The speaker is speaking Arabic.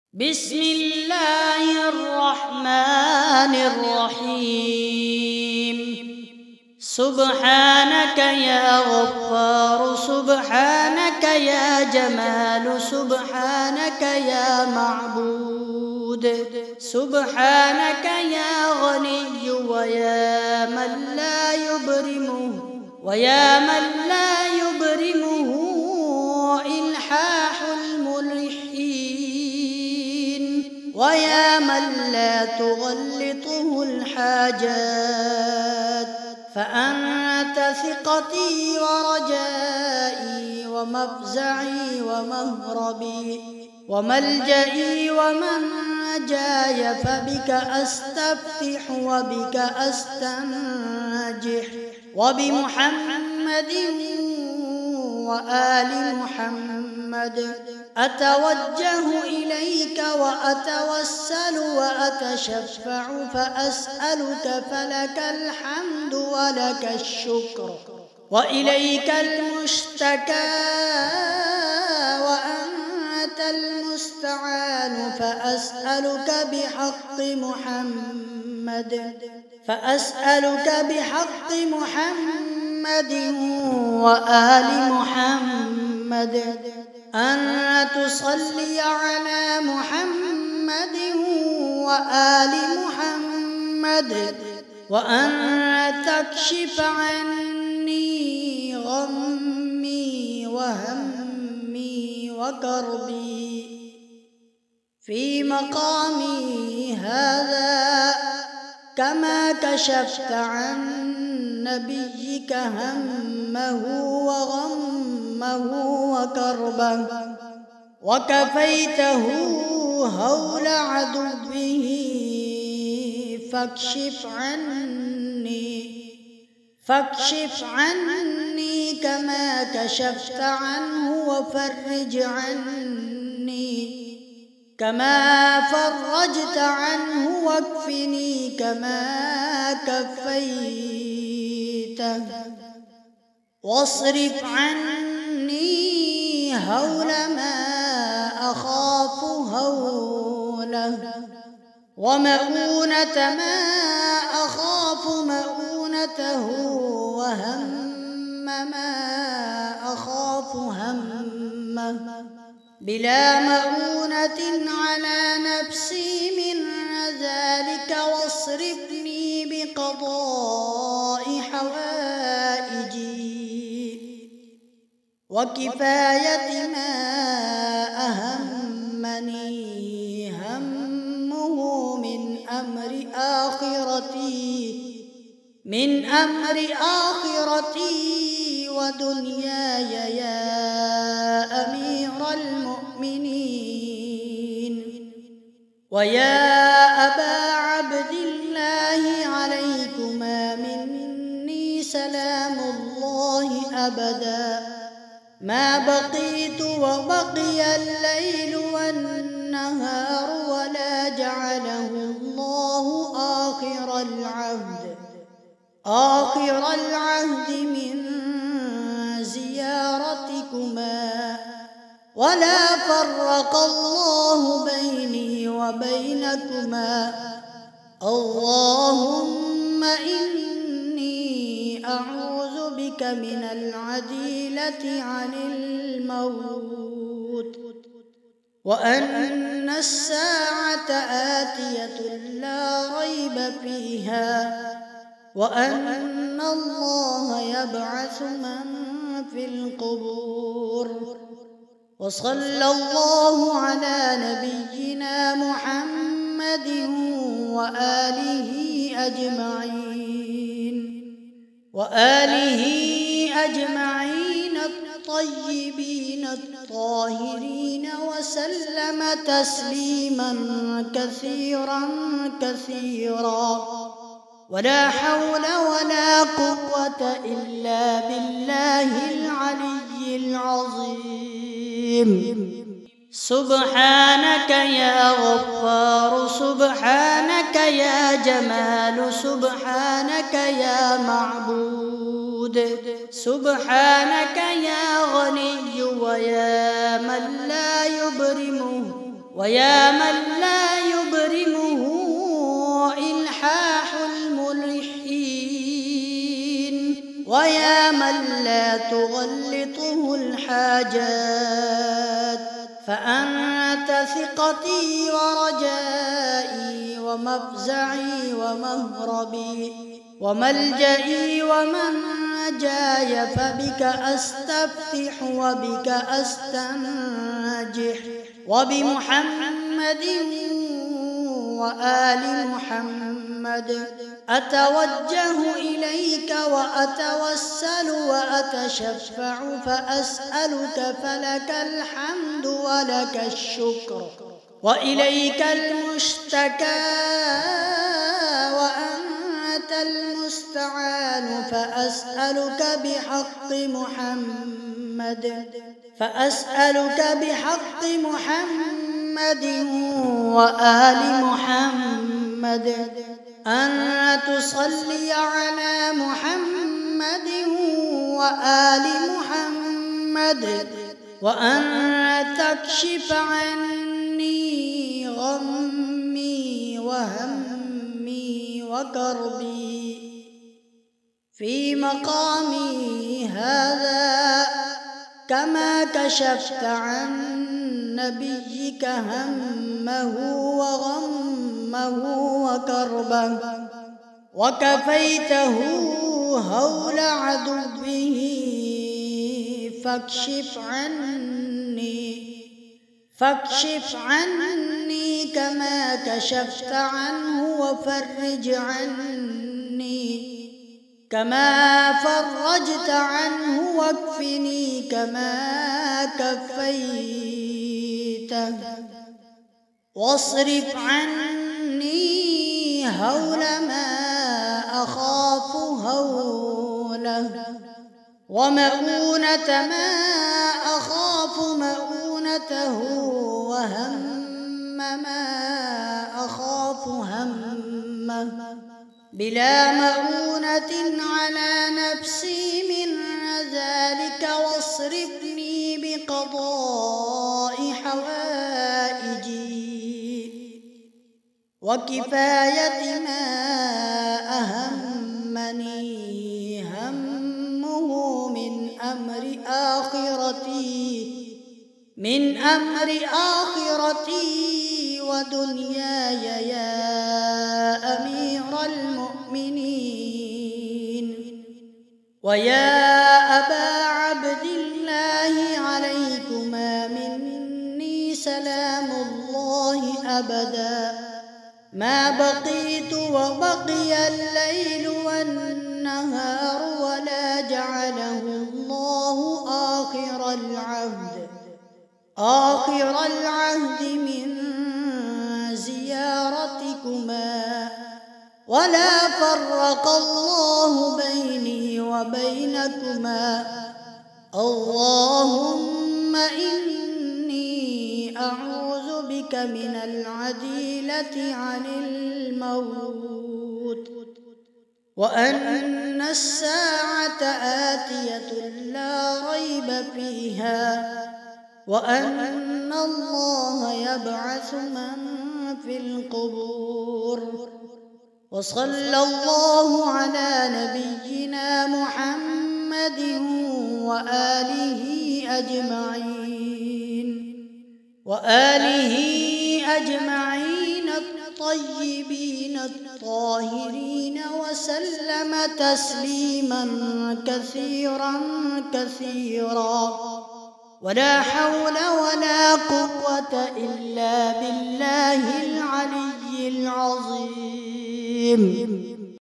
बिस्मिल्लाहिर्रहमानिर्रहीम। सुब्हानक या गफ्फार, सुब्हानक या जमाल, सुब्हानक या माबूद, सुब्हानक या गनी व या मन ला युबरिमुहु व या मन ला युबरिमुहु इल्हाहुल मुलहीन व या मन ला तुगल्लितुहुल हाजात। फ़अन्त सिक़ती व रजाई व मफ़ज़ई व महरबी व मलजई व मनजाय, फ़बिक अस्तफ़्तिह व बिक अस्तंजिह व बिमुहम्मदिन व आलि मुहम्मद अतवज्जहु इलैक व अतवस्सलु व अतशफ़्फ़अु फ़अस्अलुक फ़लकल हम्दु व लकश शुक्र व इलैकल मुश्तका व अंतल मुस्तआन। फ़अस्अलुक बिहक़्क़ि मुहम्मद व आलि मुहम्मद अन तुसल्ली अला मुहम्मद व आलि मुहम्मद व अन तकशिफ़ अन्नी गम्मी व हम्मी व करबी फ़ी मक़ामी हाज़ा कमा कशफ़्त अन नबिय्यिक हम्महु व गम्महु व करबहु व कफ़ैतहु हौल अदुव्विही फ़क्शिफ़ अन्नी कमा कशफ़्त अन्हु व फ़र्रिज अन्नी कमा फ़र्रजत अन्हु वक्फ़िनी कमा कफ़ैतह वस्रिफ़ अन्नी हौल मा अख़ाफ़ु हौलह व मऊनत मा अख़ाफ़ु मऊनतहु व हम्म मा अख़ाफ़ु हम्मह बिला मऊनतिन अला नफ़्सी मिन ज़ालिक वस्रिफ़नी बिक़ज़ाइ हवाइजी व किफ़ायति मा अहम्मनी हम्मुहु मिन अम्रि आखिरती व दुनियाय या अमीरल मुअ्मिनीन व या अबा अब्दिल्लाहि अलैकुमा मिन्नी सलामुल्लाहि अबदा मा बक़ीतु व बक़ियल लैलु वन्नहारु व ला जअलहु अल्लाहु आखिरल अहद मिन ज़ियारतिकुमा व ला फ़र्रक़ अल्लाहु बैनी व बैनकुमा। अल्लाहुम्मा इन्नी अऊज़ु बिक मिनल अजीलति अनिल मौत व अन्ना अस्साअत आतियतुन ला रैब फ़ीहा व अन्ना अल्लाह यबअसु मन फ़िल क़ुबूर। व सल्लल्लाहु अला नबिय्यिना मुहम्मदिन व आलिहि अजमईन अत्तय्यिबीन अत्ताहिरीन व सल्लम तस्लीमन कसीरन कसीरा। वला हौल वला कुव्वत इल्ला बिल्लाहिल अलिय्यिल अज़ीम। सुब्हानक या गफ्फार, सुब्हानक या जमाल, सुब्हानक या माबूद, सुब्हानक या गनी व या मन ला युबरिमुहु व ويا من لا يبرمه إلحاح الملحين، ويا من لا تغلطه الحاجات، فأنت ثقتي ورجائي ومفزعي ومهربي وملجئي ومنجاي، فبك أستفتح وبك أستنجح، وبمحمد وآل محمد أتوجه إليك وأتوسل وأتشفع، فأسألك فلك الحمد ولك الشكر، وإليك المشتكى وأنت المستعان، فأسألك بحق محمد وآل محمد أن تصلي على محمد وآل محمد، وأن تكشف عني غمي وهمي وكربي في مقامي هذا، كما كشفت عن نبيك همه وغمه وكربه، وكفيته هول عدوه، فاكشف عني كما كشفت عنه، وفرج عني كما فرجت عنه، واكفني كما كفيته، واصرف عني هول ما أخاف هوله، ومؤونة ما أخاف مؤونته، وهم ما أخاف همه، بلا مؤونة على نفسي من ذلك، واصرفني بقضاء حوائجي وكفاية ما أهمني همه من أمر آخرتي ودنياي، يا أمير المؤمنين ويا أبا عبد الله، عليكما مني سلام الله أبدا ما بقيت وبقي الليل والنهار، ولا جعله الله آخر العهد من زيارتكما، ولا فرق الله بيني وبينكما. اللهم إني أعوذ بك من العديلة عن الموت، وأن الساعة آتية لا ريب فيها، وأن الله يبعث من في القبور. وصلى الله على نبينا محمد وآله أجمعين الطيبين الطاهرين، وسلم تسليما كثيرا، ولا حول ولا قوة إلا بالله العلي العظيم.